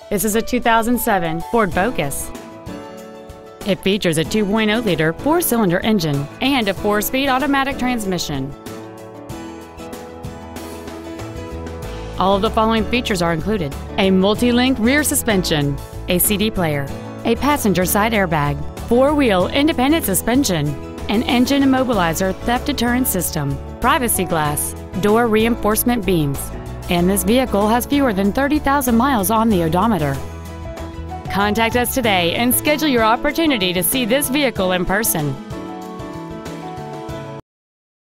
This is a 2007 Ford Focus. It features a 2.0-liter four-cylinder engine and a 4-speed automatic transmission. All of the following features are included: a multi-link rear suspension, a CD player, a passenger side airbag, four-wheel independent suspension, an engine immobilizer theft deterrent system, privacy glass, door reinforcement beams, and this vehicle has fewer than 30,000 miles on the odometer. Contact us today and schedule your opportunity to see this vehicle in person.